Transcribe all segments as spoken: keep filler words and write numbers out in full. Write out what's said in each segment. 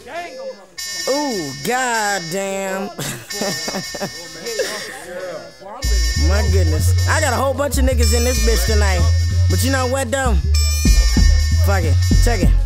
Ooh, goddamn. My goodness. I got a whole bunch of niggas in this bitch tonight. But you know what though? Fuck it. Check it.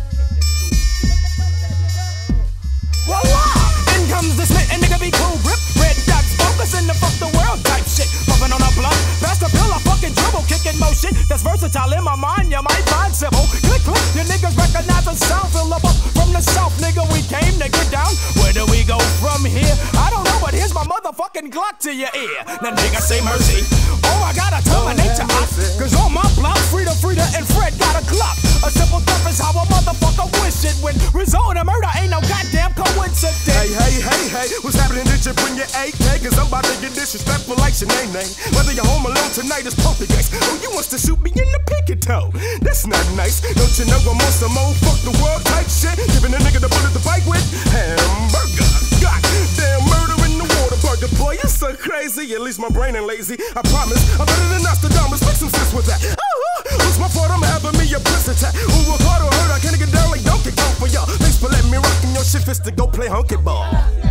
Voila! In comes the smith and nigga be cool grip. Red dots focusing the fuck the world type shit. Puffin' on a blunt, pass the pill, I fucking dribble, kicking motion. That's versatile in my mind, you might find civil. Click, click, your niggas recognize the sound. Fill up from the south, nigga, we came to get down. Where do we go from here? I don't know, but here's my motherfucking Glock to your ear. Now nigga say mercy. Oh, I gotta terminate your eye. Cause on my block, Frida, Frida, and Fred got a clock. A simple stuff is how a motherfucker wish it. When result in murder ain't no goddamn coincidence. Hey, hey, hey, hey, what's happening? Did you bring your A K? Cause I'm about to get disrespectful like Sinead. Whether you're home alone tonight is poltergeist. Oh, you wants to shoot me in the pinky toe. That's not nice. Don't you know I'm on some old fuck the world type shit? Giving a nigga the bullet to fight with. Hamburger. Goddamn murder in the water burger. Boy, you're so crazy. At least my brain ain't lazy. I promise I'm better than Nostradamus. Make some sense with that. Oh, it's my fault I'm having me a piss attack. Ooh, work hard or hurt. I can't get down like Donkey Kong for y'all. Thanks for letting me rock in your shit fist to go play hunky ball.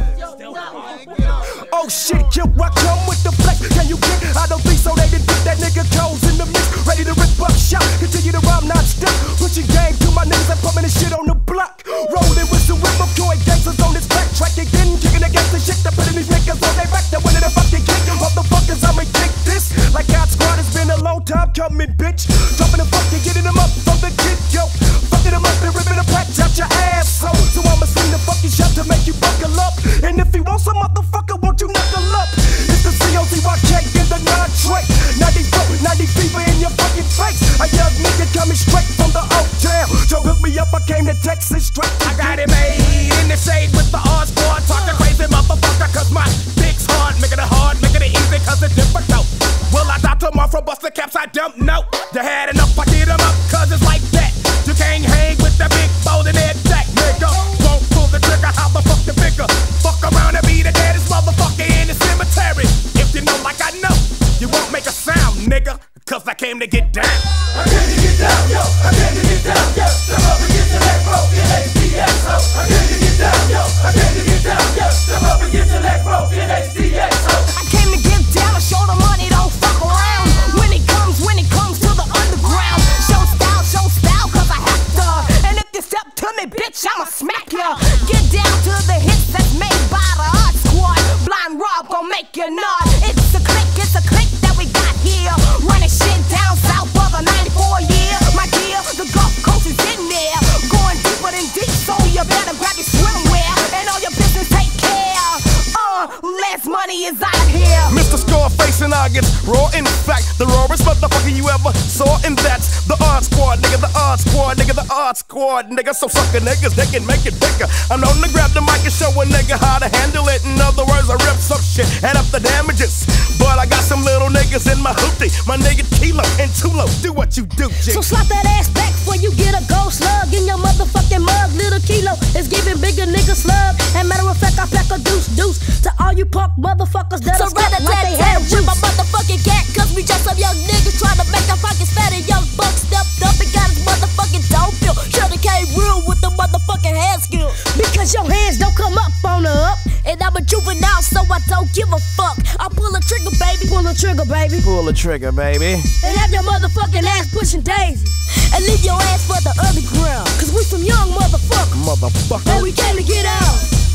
Oh shit, yo, I come with the flex. Can you get? I don't think so. They didn't put that nigga toes in the mix. Ready to rip up shot. Continue to rhyme non-stop. Put your game to my niggas and pumping this shit on the block. Rolling with the whip of toy gangsters on this back track again. Kicking against the shit that putting these niggas on their back. They're winning the fucking kick. Motherfuckers, I'ma kick this. Like God Squad, it's been a long time coming, bitch. Dropping the fucking, getting them up from the kid, yo. Fucking them up and ripping the patch out your asshole. So I'ma swing the fucking shot to make you buckle up. And if you want some motherfucker, won't you knuckle up? It's the C O Z Y K in the non-trait. ninety-four, ninety fever in your fucking face. A young nigga coming straight from the Oak Town. So hook me up, I came to Texas straight. I got it made in the shade with the R squad. Talk to crazy motherfucker, cause my dick's hard. Making it hard, making it easy, cause it's difficult. Will I die tomorrow from busting caps? I don't know. You had enough, I get them up, cause it's like that. You can't hang with the big bowling head jack, nigga. Won't pull the trigger, how the fuck the bigger? Fuck around and be the deadest motherfucker in the cemetery. If you know like I know, you won't make a sound, nigga. Cause I came to get down. I came to get down, yo. I came to get down, yo. Step up and get your leg broke in H D X O. I came to get down, yo. I came to get down, yo. Step up and get your leg broke in H D X O. I came to get down and show the money, don't fuck around. When it comes, when it comes to the underground. Show style, show style, cause I have to. And if you step to me, bitch, I'ma smack ya. Get down to the hits that's made by the art squad. Blind Rob gon' make you nod. It's a click, it's a click that we got here. Running shit down south for the ninety-four year. My dear, the Gulf Coast is in there. Going deeper than deep, so you better grab your swimwear. And all your business take care. Uh, less money is out here. Mister Scarface and I get raw. In fact, the rawest motherfucker you ever saw. And that's the Art Squad, nigga, the Art Squad, nigga, the Art Squad, nigga. So sucker niggas, they can make it bigger. I'm known to grab the mic and show a nigga how to handle it. In other words, I rip some shit, add up the damages. But I got some little niggas in my hoopty. My nigga Kilo and Tulo, do what you do, G. So slap that ass back before you get a gold slug in your motherfucking mug. Little Kilo is giving bigger nigga slug. And matter of fact, I pack a deuce deuce to all you punk motherfuckers that So are stuck like they have with my motherfucking cat. Cause we just some young niggas trying to make our pockets fat. And young buck stepped up and got his motherfucking dope bill. Should've came real with the motherfucking hand skills. Because your hands don't come up on the up. And I'm a juvenile, so I don't give a fuck. I pull a trigger, baby. Pull a trigger, baby. Pull the trigger, baby. And have your motherfucking ass pushing daisy. And leave your ass for the underground. Cause we some young motherfuckers. Motherfucker. And we came to get out.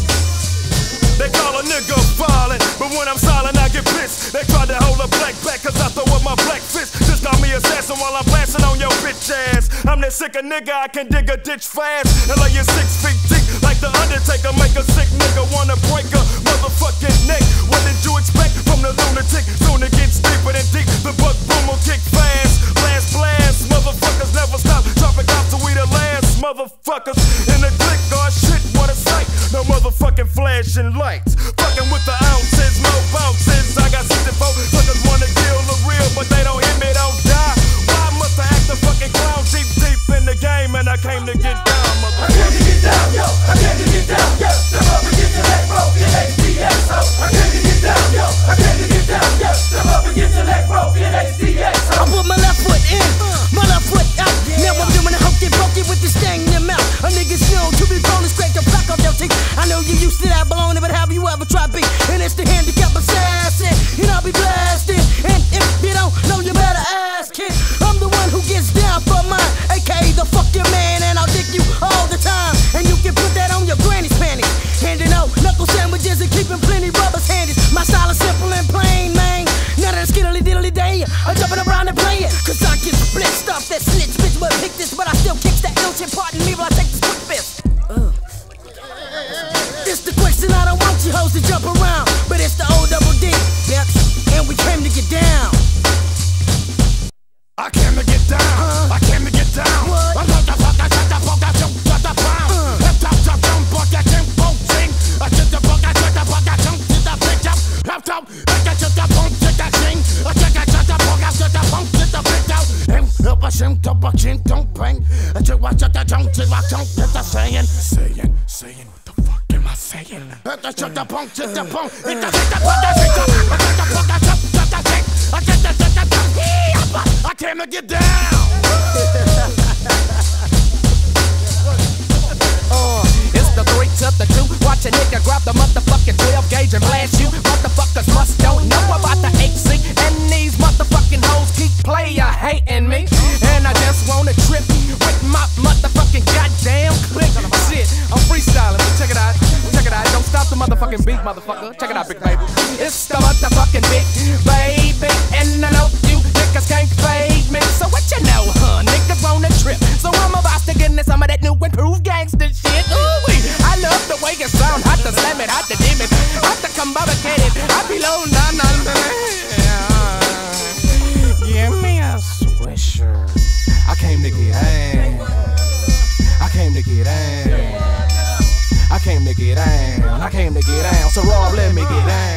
They call a nigga violent, but when I'm silent, I get pissed. They tried to hold a black back, cause I throw up my black fist. Just call me assassin while I'm blasting on your bitch ass. I'm that sick a nigga, I can dig a ditch fast. And lay you six feet deep, like the Undertaker. Make a sick nigga wanna break a motherfucking neck. What did you expect from the lunatic? Soon it gets deeper than deep. The buck boom will kick fast. Blast, blast, motherfuckers never stop. Dropping out till we the last motherfuckers. In the click, oh shit, what a sight. No motherfucking flashing lights. Fucking with the ounces, more bounces. I got sixty-four suckers wanna kill the real, but they don't hit me, don't die. Why must I act a fucking clown? Deep, deep in the game, and I came to get down, motherfucker. I came to get down, yo. I came to get down, yo. Step up and get your leg broke in H D X O. I came to get down, yo. I came to get down, yo. Step up and get your leg broke in H D X O. I put my left foot in, my left foot out. Now I'm doing a hokey pokey with this thing in your mouth. A nigga's known to be rolling straight the back of your teeth. niggas would pick this, but I still kick that ill shit. Pardon me while I take this quick fist. Uh. It's the question, I don't want you hoes to jump around, but it's the old double D, bitch, and we came to get down. I came to get down. Uh, I came to get down. What? I love the fuck, I shut the fuck, I jump, shut the pound. Left top, top, jump, fuck, I jump, boom, sing. I shut the fuck, I shut the fuck, I jump, shut the bitch up. Left top, I got shut the punk, shut the sing. I check, I shut the fuck, I shut the punk, shut the bitch out. Him, help us, him, top, I can't, don't bang. I check, I shut the jump, shut the jump, shut the saying. Saying, saying, what the fuck am I saying? I shut the punk, shut the punk. It does, it does, I shut the fuck, I jump, shut the sing. I shut the, shut the jump, I came to get down. uh, it's the three to the two. Watch a nigga grab the motherfucking twelve gauge and blast you. Motherfuckers must don't know about the H C. And these motherfucking hoes keep player hating me. And I just wanna trip with my motherfucking goddamn click. Shit, I'm freestyling, but check it out. Check it out. Don't stop the motherfucking beat, motherfucker. Check it out, big baby. It's the motherfucking big baby. And I know you niggas can't fade me. So what you know, huh? Niggas wanna trip. So I'm about to get into some of that new improved gangster shit. Ooh-wee. I love the way it sound. Hot to slam it, hot to dim it, hot to come barricaded. I be low, nah, nah, nah. Give me a swisher. I came to get down. I came to get down. I came to get down. I came to get down. So Rob, let me get down.